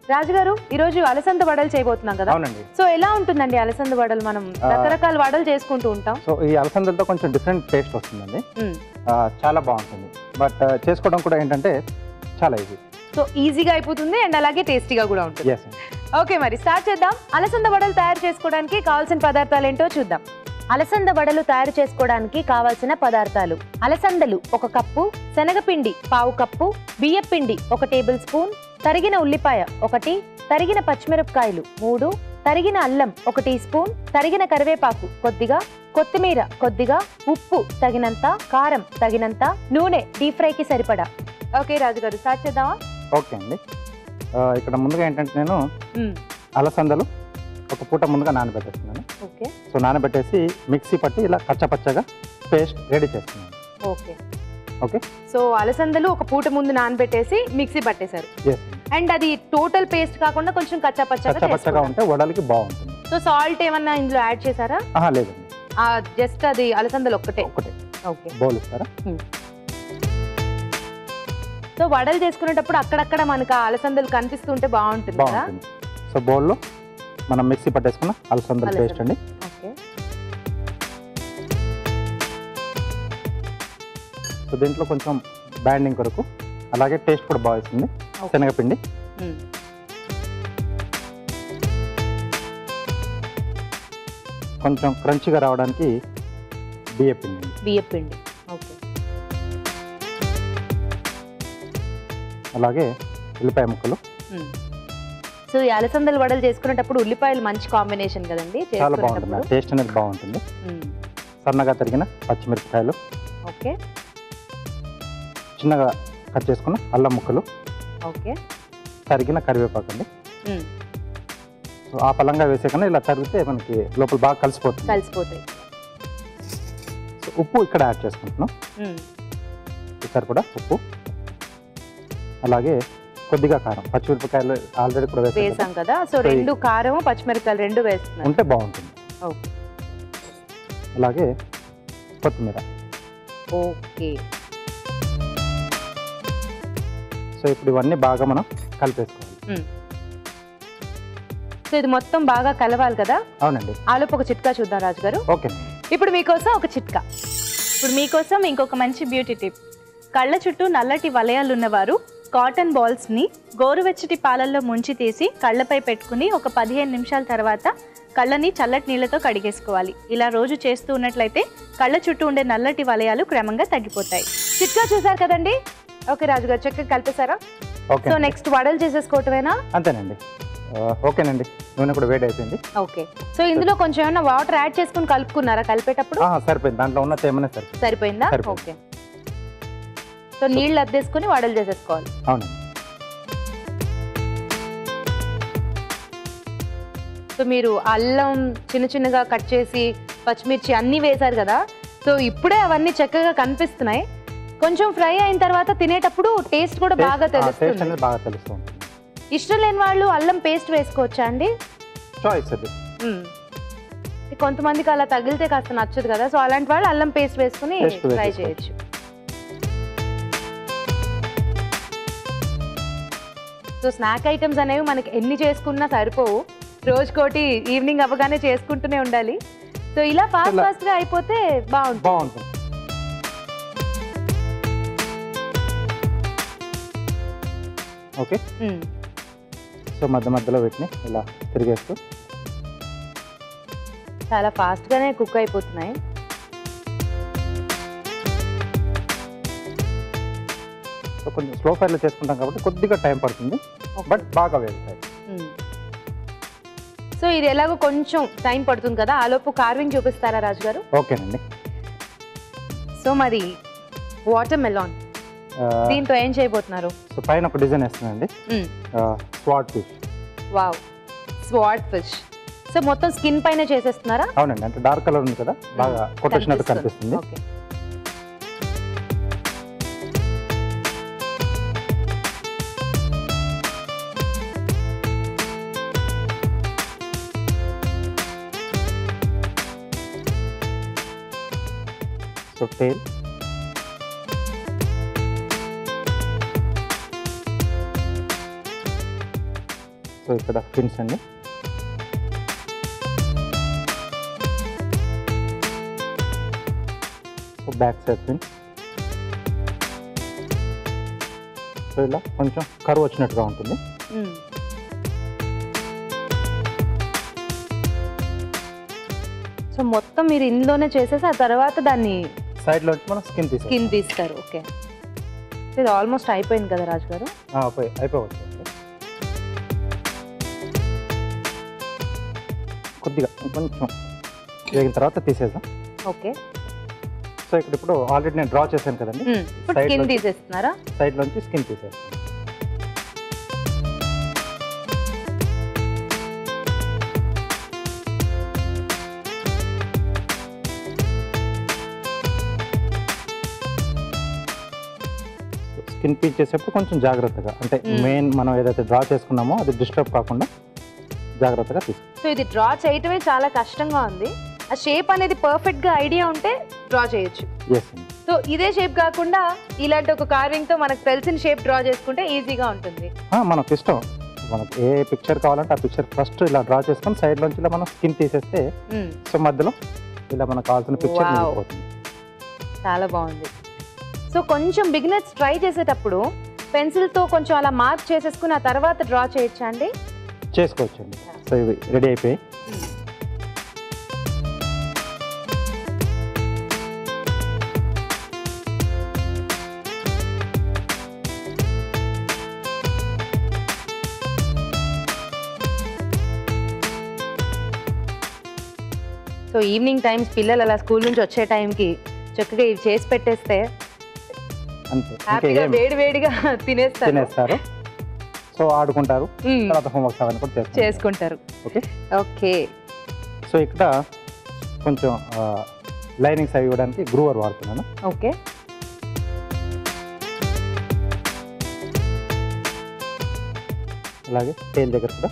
రాజుగారు ఈ రోజు అలసంద వడలు చేయబోతున్నాం కదా. అవునండి. సో ఎలా ఉంటుందండి అలసంద వడలు? మనం రకరకాల వడలు చేసుకుంటూ ఉంటాం. సో ఈ అలసందలతో కొంచెం డిఫరెంట్ టేస్ట్ వస్తుందండి. చాలా బాగుంటుంది. బట్ చేసుకోవడం కూడా ఏంటంటే చాలా ఈజీ. సో ఈజీగా అయిపోతుంది అండ్ అలాగే టేస్టీగా కూడా ఉంటుంది. ఓకే, మరి స్టార్ట్ చేద్దాం. అలసంద వడలు తయారు చేసుకోవడానికి కావాల్సిన పదార్థాలు ఏంటో చూద్దాం. అలసంద వడలు తయారు చేసుకోవడానికి కావాల్సిన పదార్థాలు: అలసందలు 1 కప్పు, శనగపిండి 1/2 కప్పు, బియ్యపిండి 1 టేబుల్ స్పూన్, తరిగిన ఉల్లిపాయ 1, తరిగిన పచ్చిమిరపకాయలు 3, తరిగిన అల్లం 1 టీ స్పూన్, తరిగిన కరివేపాకు కొద్దిగా, కొత్తిమీర కొద్దిగా, ఉప్పు తగినంత, కారం తగినంత, నూనె డీప్ ఫ్రైకి సరిపడా. ఓకే రాజుగారు, స్టార్ట్ చేద్దామా? ఓకే అండి. ఇక్కడ ముందుగా ఏంటంటే నేను అలసందలు ఒక పూట ముందుగా నానబెట్టేస్తున్నాను. ఓకే. సో నానబెట్టేసి మిక్సీ పట్టి ఇలా కచ్చపచ్చగా పేస్ట్ రెడీ చేస్తున్నాను. Okay okay. సో అలసందలు ఒక పూట ముందు నానబెట్టేసి మిక్సీ పట్టేశారు. అండ్ అది టోటల్ పేస్ట్ కాకుండా కొంచెం కచ్చపచ్చగా ఉంటే వడలకి బాగుంటుంది. సో సాల్ట్ ఏమన్నా ఇందులో యాడ్ చేశారా? లేదండి, జస్ట్ అది అలసందలు ఒకటే. ఓకే. బౌల్ ఇస్తారా? సో వడలు చేసుకునేటప్పుడు అక్కడక్కడ మనకు అలసందలు కనిపిస్తుంటే బాగుంటుంది కదా. సో బౌల్లో మనం మిక్సీ పట్టేసుకున్న అలసందల పేస్ట్ అండి. ఓకే. సో దీంట్లో కొంచెం బ్యాండింగ్ కొరకు, అలాగే టేస్ట్ కూడా బాగా వస్తుంది, శనగపిండి, కొంచెం క్రంచిగా రావడానికి బియ్యపిండి, ఓకే. అలాగే ఉల్లిపాయ ముక్కలు. సో ఈ అలసందలు వడలు చేసుకునేటప్పుడు ఉల్లిపాయలు మంచి కాంబినేషన్ కదండి. చాలా బాగుంటుంది, టేస్ట్ అనేది బాగుంటుంది. సన్నగా తరిగిన పచ్చిమిరపకాయలు, ఓకే, చిన్నగా కట్ చేసుకున్న అల్లం ముక్కలు, ఓకే, తరిగిన కరివేపాకు అండి. సో ఆ పలంగా వేసే కన్నా ఇలా తరిగితే మనకి లోపల బాగా కలిసిపోతాయి. సో ఉప్పు ఇక్కడ యాడ్ చేసుకుంటున్నాం. సరిపడా ఉప్పు, అలాగే కొద్దిగా కారం. పచ్చిమిరపకాయలు ఆల్రెడీ కూడా వేసాం కదా. సో 2 కారం పచ్చిమిరపకాయలు 2 వేస్తున్నాం ఉంటే బాగుంటుంది. ఓకే. అలాగే కొత్తిమీర. ఓకే. సో ఇప్పుడు ఇవన్నీ బాగా మనం కలిపేసుకోవాలి. సో ఇది మొత్తం బాగా కలవాలి కదా. అవునండి. ఆలోపు ఒక చిట్కా చూద్దాం రాజుగారు. ఓకే. ఇప్పుడు మీకోసం ఒక చిట్కా. ఇప్పుడు మీకోసం ఇంకొక మంచి బ్యూటీ టిప్. కళ్ళ చుట్టూ నల్లటి వలయాలు ఉన్నవారు కాటన్ బాల్స్ని గోరువెచ్చటి పాలల్లో ముంచి తీసి కళ్ళపై పెట్టుకుని ఒక 15 నిమిషాల తర్వాత కళ్ళని చల్లటి నీళ్ళతో కడిగేసుకోవాలి. ఇలా రోజు చేస్తూ ఉన్నట్లయితే కళ్ళ చుట్టూ ఉండే నల్లటి వలయాలు క్రమంగా తగ్గిపోతాయి. చిట్కా చూసారు కదండి. ఓకే రాజుగారు, చక్కగా కలిపేశారా? సో నెక్స్ట్ వడలు చేసేసుకోవటమేనా? అంతేనండి. ఓకేనండి, నూనె కూడా వేడి అయిపోయింది. ఓకే. సో ఇందులో కొంచెం ఏమైనా వాటర్ యాడ్ చేసుకుని కలుపుకున్నారా కలిపేటప్పుడు? సరిపోయింది, దాంట్లో ఉన్న తేమనే సరిపోయిందా? ఓకే. సో నీళ్ళు అద్దేసుకుని వడలు చేసేసుకోవాలి. అవునండి. సో మీరు అల్లం చిన్నగా కట్ చేసి పచ్చిమిర్చి అన్నీ వేశారు కదా. సో ఇప్పుడే అవన్నీ చక్కగా కనిపిస్తున్నాయి. కొంచెం ఫ్రై అయిన తర్వాత తినేటప్పుడు టేస్ట్ కూడా బాగా తెలుస్తుంది. ఇష్టం లేని వాళ్ళు అల్లం పేస్ట్ వేసుకోవచ్చా అండి? చాయిస్ అది. కొంతమందికి అలా తగిలితే కాస్త నచ్చదు కదా. సో అలాంటి వాళ్ళు అల్లం పేస్ట్ వేసుకుని ఫ్రై చేయొచ్చు. సో స్నాక్ ఐటమ్స్ అనేవి మనకి ఎన్ని చేసుకున్నా సరిపోవు. రోజుకోటి ఈవినింగ్ అవ్వగానే చేసుకుంటూనే ఉండాలి. సో ఇలా ఫాస్ట్గా అయిపోతే బాగుంటుంది. ఓకే. సో మధ్యలో వీటిని ఇలా తిరిగేస్తూ చాలా ఫాస్ట్గానే కుక్ అయిపోతున్నాయి. సో కొంచెం స్లో ఫైర్లో చేసుకుంటాం కాబట్టి కొద్దిగా టైం పడుతుంది, బట్ బాగా వేగుతాయి. సో ఇది ఎలాగో కొంచెం టైం పడుతుంది కదా. ఆలోపు కార్వింగ్ చూపిస్తారా రాజుగారు? ఓకేనండి. సో మరి వాటర్ మెలాన్ దీంతో ఏం చేయబోతున్నారు? సో పైన ఒక డిజైన్ వేస్తున్నానండి. Swordfish. Wow, swordfish. So మొత్తం స్కిన్ పైన చేసేస్తున్నారా? అవునండి, అంటే డార్క్ కలర్ ఉంది కదా, బాగా కొట్టేసినట్టు కనిపిస్తుంది. ఓకే. సో టేల్, సో ఇక్కడ పిన్స్ అండి. So back side pins. So ఇలా కొంచెం కర్వ్ వచ్చినట్టుగా ఉంటుంది. సో మొత్తం మీరు ఇందులోనే చేసేసి ఆ తర్వాత దాన్ని సైడ్లోంచి మనం స్కిన్ తీస్తారు. ఓకే, ఇది ఆల్మోస్ట్ అయిపోయింది కదా రాజు గారు? అయిపోవచ్చు. కొద్దిగా కొంచెం వేగిన తర్వాత తీసేద్దాం. ఓకే. సో ఇప్పుడు ఆల్రెడీ నేను డ్రా చేశాను కదండి, స్కిన్ తీసేస్తున్నారా? సైడ్లోంచి స్కిన్ తీసేస్తాను. స్కిన్ పీల్ చేసేప్పుడు కొంచెం జాగ్రత్తగా, అంటే మెయిన్ మనం ఏదైతే డ్రా చేసుకున్నామో అది డిస్టర్బ్ కాకుండా జాగ్రత్తగా తీసుకో. సో ఇది డ్రా చేయటమే చాలా కష్టంగా ఉంది. ఆ షేప్ అనేది పర్ఫెక్ట్ గా ఐడియా ఉంటే డ్రా చేయొచ్చు. ఎస్ అండి. సో ఇదే షేప్ కాకుండా ఇలాంటి ఒక కార్వింగ్ తో మనకు తెలిసిన షేప్ డ్రా చేసుకుంటే ఈజీగా ఉంటుంది. మనకు ఇష్టం, మనకు ఏ పిక్చర్ కావాలంటే ఆ పిక్చర్ ఫస్ట్ ఇలా డ్రా చేసుకొని సైడ్ నుంచి ఇలా మనం స్కిన్ తీసేస్తే సో మధ్యలో ఇలా మనకు కావాల్సిన పిక్చర్ మిగిలిపోతుంది. చాలా బాగుంది. సో కొంచెం బిగినర్స్ ట్రై చేసేటప్పుడు పెన్సిల్తో కొంచెం అలా మార్క్ చేసేసుకుని ఆ తర్వాత డ్రా చేయొచ్చా అండి? చేసుకోవచ్చండి. సో ఇవి రెడీ అయిపోయి సో ఈవినింగ్ టైమ్స్ పిల్లలు అలా స్కూల్ నుంచి వచ్చే టైంకి చక్కగా ఇవి చేసి పెట్టేస్తే అంతే, హ్యాపీగా వేడివేడిగా తినేస్తారు. సో ఆడుకుంటారు, తర్వాత హోంవర్క్స్ అవన్నీ కూడా చేసుకుంటారు. ఓకే. ఓకే. సో ఇక్కడ కొంచెం లైనింగ్స్ అవి ఇవ్వడానికి గ్రూవర్ వాడుతున్నాను. ఓకే. అలాగే టైల్ దగ్గర కూడా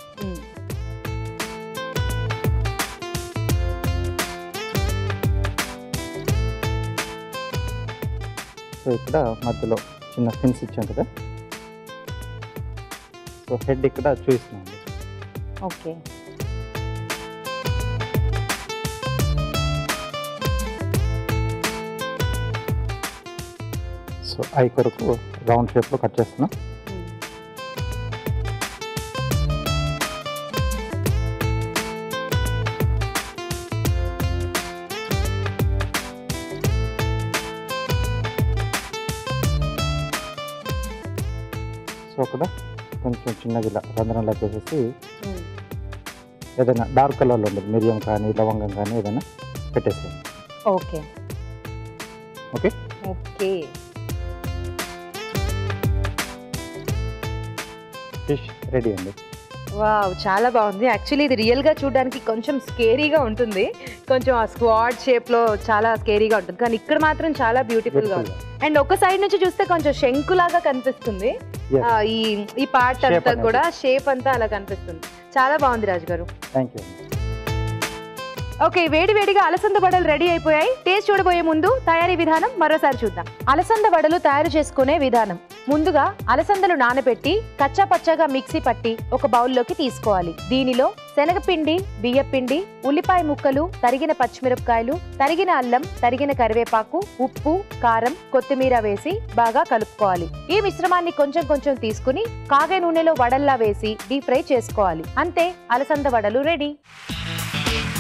సో ఇక్కడ మధ్యలో చిన్న పిన్స్ ఇచ్చాం కదా, సో హెడ్ ఇక్కడ చూపిస్తున్నాం. ఓకే. సో ఐ కొరకు రౌండ్ షేప్లో కట్ చేస్తున్నాం. సో అక్కడ కొంచెం చిన్నగా ఇలా రంధ్రంలా చేసేసి ఏదైనా డార్క్ కలర్లో ఉండదు, మిరియం కానీ లవంగం కానీ ఏదైనా పెట్టేసేయండి. Okay. Okay. Okay. Fish ready అండి. వావ్, చాలా బాగుంది. యాక్చువల్లీ ఇది రియల్గా చూడడానికి కొంచెం స్కేరీగా ఉంటుంది, కొంచెం ఆ స్క్వాడ్ షేప్లో చాలా స్కేరీగా ఉంటుంది, కానీ ఇక్కడ మాత్రం చాలా బ్యూటిఫుల్గా ఉంది. అండ్ ఒక సైడ్ నుంచి చూస్తే కొంచెం శంకులాగా కనిపిస్తుంది. ఈ పార్ట్ అంతా కూడా షేప్ అంతా అలా కనిపిస్తుంది. చాలా బాగుంది రాజు గారు. Thank you. ఓకే, వేడివేడిగా అలసంద వడలు రెడీ అయిపోయాయి. టేస్ట్ చూడబోయే ముందు తయారీ విధానం మరోసారి చూద్దాం. అలసంద వడలు తయారు చేసుకునే విధానం. ముందుగా అలసందలు నానబెట్టి కచ్చా పచ్చాగా మిక్సీ పట్టి ఒక బౌల్లోకి తీసుకోవాలి. దీనిలో శనగపిండి, బియ్యపిండి, ఉల్లిపాయ ముక్కలు, తరిగిన పచ్చిమిరపకాయలు, తరిగిన అల్లం, తరిగిన కరివేపాకు, ఉప్పు, కారం, కొత్తిమీర వేసి బాగా కలుపుకోవాలి. ఈ మిశ్రమాన్ని కొంచెం కొంచెం తీసుకుని కాగే నూనెలో వడల్లా వేసి డీప్ ఫ్రై చేసుకోవాలి. అంతే, అలసంద వడలు రెడీ.